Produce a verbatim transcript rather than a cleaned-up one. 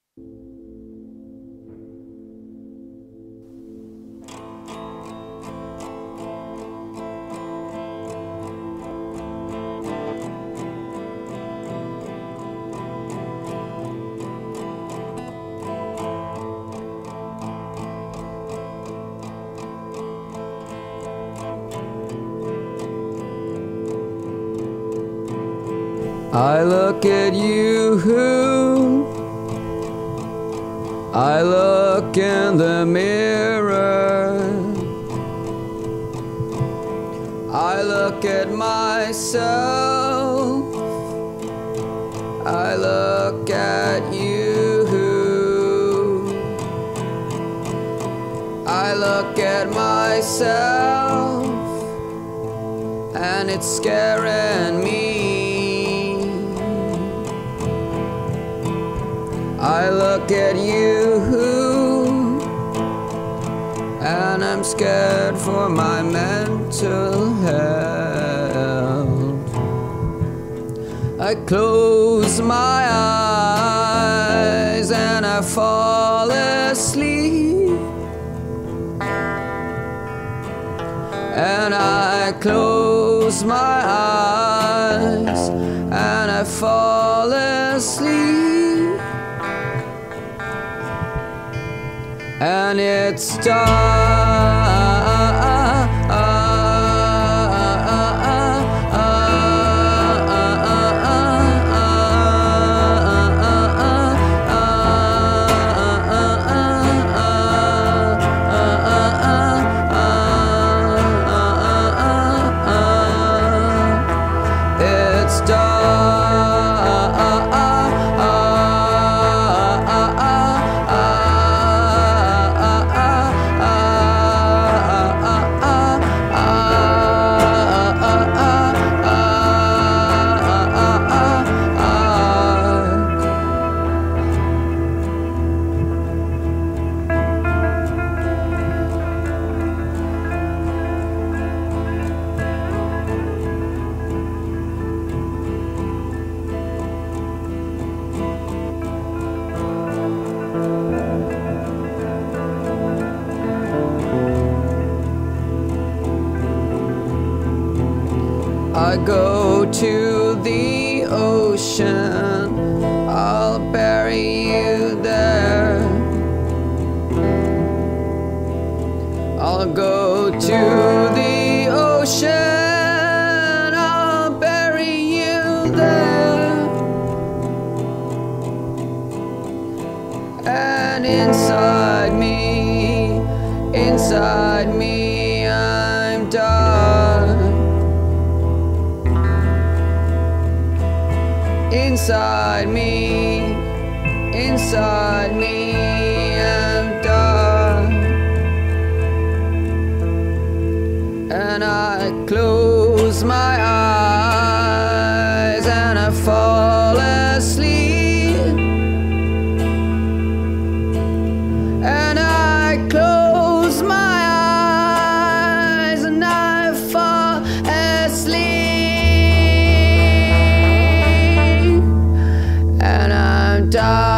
I look at you, I look in the mirror, I look at myself, I look at you, I look at myself, and it's scaring me. I look at you, and I'm scared for my mental health. I close my eyes and I fall asleep, and I close my eyes and I fall asleep. And it's dark, it's I go to the ocean, I'll bury you there. I'll go to the ocean, I'll bury you there. And inside me, inside me, I'm dark. Inside me, inside me, I'm dark. And I close my eyes and I fall asleep, and I close my eyes and I fall asleep. And I'm dying.